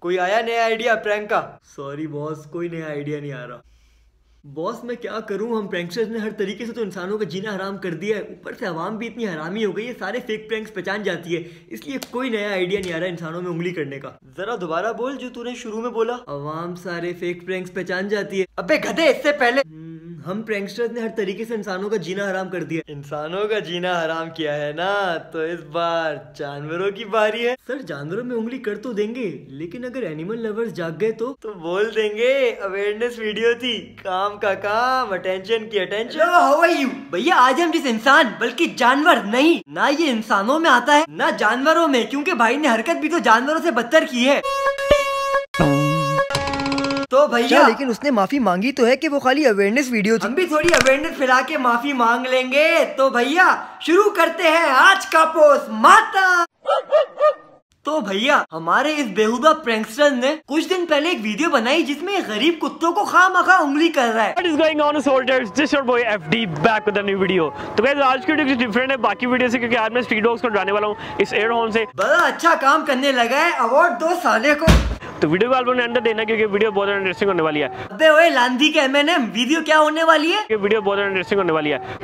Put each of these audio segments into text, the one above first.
कोई आया नया आइडिया प्रैंक का? सॉरी बॉस, कोई नया आइडिया नहीं आ रहा। बॉस मैं क्या करूं, हम प्रैंकस्टर्स ने हर तरीके से तो इंसानों का जीना हराम कर दिया है, ऊपर से आवाम भी इतनी हरामी हो गई है, सारे फेक प्रैंक्स पहचान जाती है, इसलिए कोई नया आइडिया नहीं आ रहा इंसानों में उंगली करने का। जरा दोबारा बोल जो तूने शुरू में बोला। आवाम सारे फेक प्रैंक्स पहचान जाती है। अबे गधे, इससे पहले हम प्रैंकस्टर्स ने हर तरीके से इंसानों का जीना हराम कर दिया। इंसानों का जीना हराम किया है ना, तो इस बार जानवरों की बारी है। सर जानवरों में उंगली कर तो देंगे, लेकिन अगर एनिमल लवर्स जाग गए तो बोल देंगे अवेयरनेस वीडियो थी, काम का काम, अटेंशन की अटेंशन। हाउ आर यू भैया, आज हम जिस इंसान बल्कि जानवर नहीं, ना ये इंसानों में आता है ना जानवरों में, क्योंकि भाई ने हरकत भी तो जानवरों से बदतर की है। तो भैया लेकिन उसने माफी मांगी तो है कि वो खाली अवेयरनेस वीडियो थी। हम भी थोड़ी अवेयरनेस फैला के माफी मांग लेंगे। तो भैया शुरू करते हैं आज का पोस्टमार्टम। तो भैया हमारे इस बेहुदा प्रैंकस्टर ने कुछ दिन पहले एक वीडियो बनाई जिसमें गरीब कुत्तों को खामखा उंगली कर रहा है। What is going on soldiers? This your boy FD back with a new video। तो गाइस आज की वीडियो कुछ डिफरेंट है बाकी वीडियो से, क्योंकि आज मैं स्ट्रीट डॉग्स को डराने वाला हूँ इस एयर होम से। बड़ा अच्छा काम करने लगा है, अवार्ड दो साले को। तो वीडियो को आपने अंदर देना क्योंकि वीडियो बहुत इंटरेस्टिंग होने वाली है। अबे ओए लांधी के M&M, वीडियो क्या होने वाली है? वीडियो बहुत इंटरेस्टिंग होने वाली है।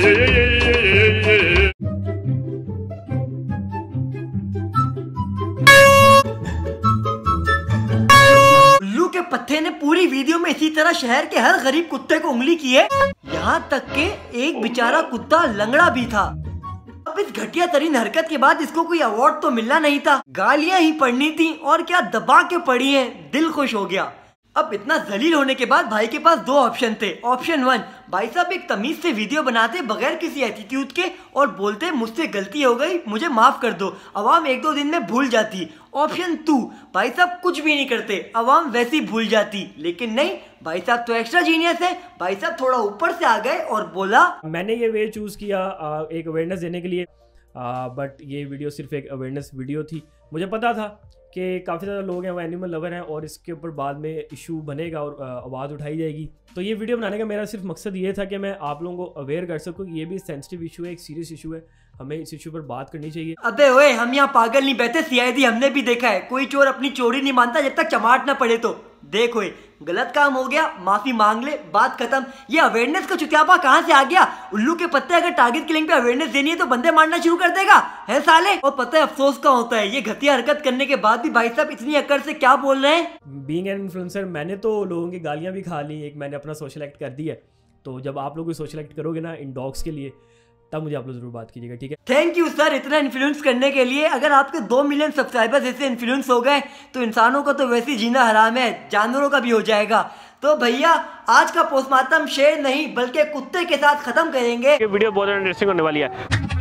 उल्लू के पत्ते ने पूरी वीडियो में इसी तरह शहर के हर गरीब कुत्ते को उंगली की है, यहाँ तक के एक बेचारा कुत्ता लंगड़ा भी था। अब इस घटिया तरीन हरकत के बाद इसको कोई अवार्ड तो मिलना नहीं था, गालियां ही पड़नी थी, और क्या दबा के पड़ी है, दिल खुश हो गया। अब इतना जलील होने के बाद भाई के पास दो ऑप्शन थे। ऑप्शन 1, भाई साहब एक तमीज से वीडियो बनाते बगैर किसी एटीट्यूड के और बोलते मुझसे गलती हो गई, मुझे माफ कर दो, अवाम 1-2 दिन में भूल जाती। ऑप्शन 2, भाई साहब कुछ भी नहीं करते, अवाम वैसे ही भूल जाती। लेकिन नहीं, भाई साहब तो एक्स्ट्रा जीनियस है, भाई साहब थोड़ा ऊपर से आ गए और बोला मैंने ये वे चूज़ किया एक अवेयरनेस देने के लिए, बट ये वीडियो सिर्फ एक अवेयरनेस वीडियो थी। मुझे पता था कि काफ़ी ज़्यादा लोग हैं वो एनिमल लवर हैं और इसके ऊपर बाद में इशू बनेगा और आवाज़ उठाई जाएगी। तो ये वीडियो बनाने का मेरा सिर्फ मकसद ये था कि मैं आप लोगों को अवेयर कर सकूँ कि ये भी सेंसिटिव इशू है, एक सीरियस इशू है, हमें इस इशू पर बात करनी चाहिए। अबे ओए हम यहाँ पागल नहीं बैठे, CID हमने भी देखा है, कोई चोर अपनी चोरी नहीं मानता जब तक चमाट ना पड़े। तो देखो गलत काम हो गया, माफी मांग ले, बात खत्म। ये अवेयरनेस का चुतियापा कहाँ से आ गया? उल्लू के पत्ते अगर टारगेट किलिंग पे अवेयरनेस देनी है तो बंदे मारना शुरू कर देगा है साले। और पता है अफसोस का होता है, ये घटिया हरकत करने के बाद भी भाई साहब इतनी अकड़ से क्या बोल रहे हैं। बीइंग एन इन्फ्लुएंसर मैंने तो लोगों की गालियां भी खा ली, एक मैंने अपना सोशल एक्ट कर दिया। तो जब आप लोग सोशल एक्ट करोगे ना इन डॉग्स के लिए, तब मुझे आप लोग जरूर बात कीजिएगा, ठीक है? थैंक यू सर इतना इन्फ्लुएंस करने के लिए। अगर आपके 2 मिलियन सब्सक्राइबर्स ऐसे इन्फ्लुएंस हो गए तो इंसानों का तो वैसे ही जीना हराम है, जानवरों का भी हो जाएगा। तो भैया आज का पोस्टमार्टम शेर नहीं बल्कि कुत्ते के साथ खत्म करेंगे। वीडियो बहुत इंटरेस्टिंग होने वाली है।